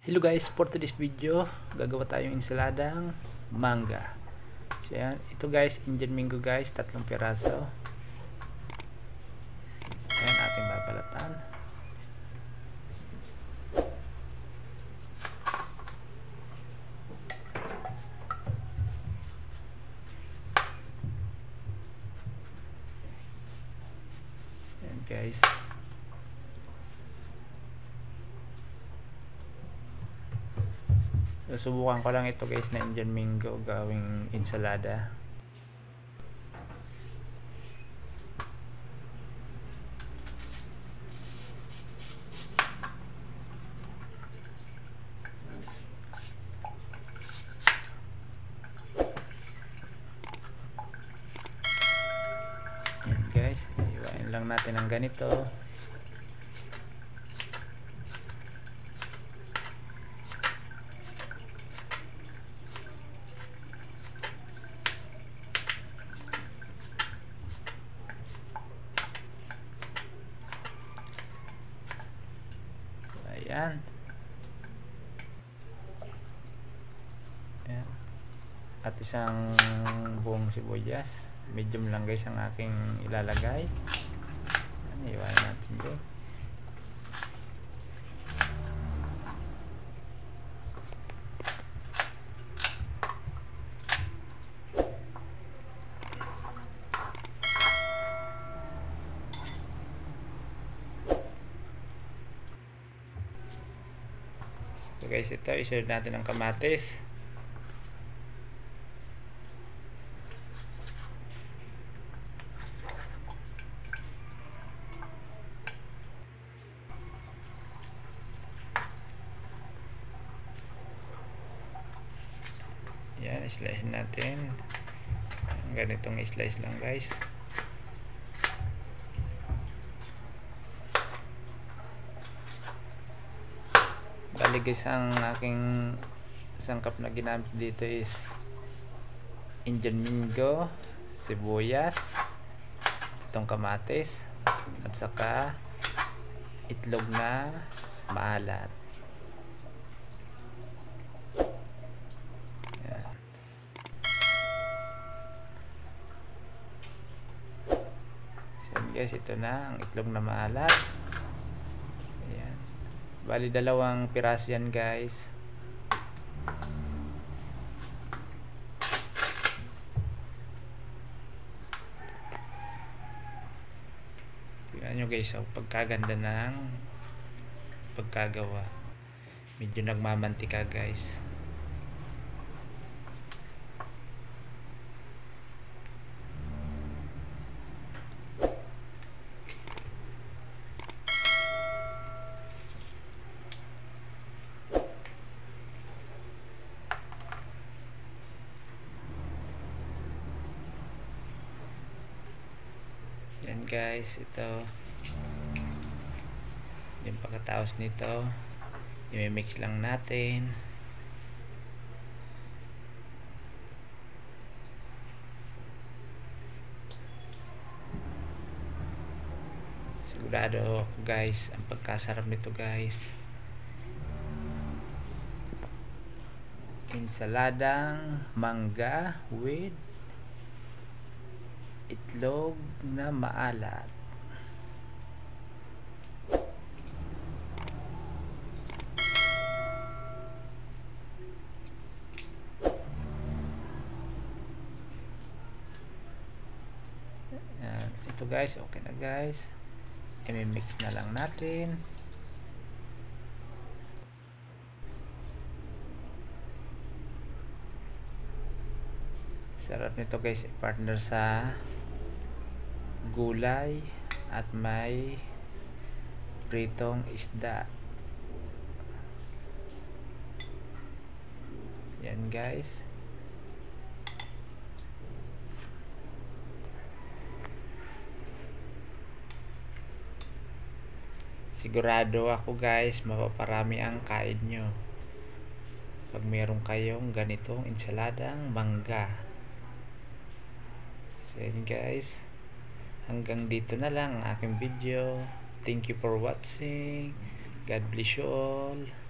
Hello guys, for today's video gagawa tayong ensaladang mangga. So yan, ito guys, Indian mango guys, 3 piraso. Ayan, ating babalatan. Ayan guys. Susubukan ko lang ito guys na Indian mango gawing ensalada. Yan guys, iwain lang natin ang ganito. Ayan. Ayan. At isang buong sibuyas. Medium lang guys ang aking ilalagay. Ayan, iwain natin dito. So guys, ito isunod natin ang kamatis. Yan, slice natin. Ganitong slice lang guys. Bali guys, ang aking sangkap na ginamit dito is Indian mango, sibuyas, itong kamatis, at saka itlog na maalat. Yan. So guys, ito na ang itlog na maalat. Bali 2 piraso yan guys. Tingnan nyo guys, oh, pagkaganda ng pagkagawa. Medyo nagmamantika guys. Yan guys, ito yung pagkatapos nito i-mix lang natin. Sigurado ako guys ang pagkasarap nito guys. Ensaladang mangga with itlog na maalat. Ayan, ito guys, okay na guys. I-mix na lang natin. Sarap nito guys, partner sa gulay at may pritong isda. Yan guys. Sigurado ako guys, mapaparami ang kain nyo pag meron kayong ganitong ensaladang mangga. So yan guys, hanggang dito na lang ang aking video. Thank you for watching. God bless you all.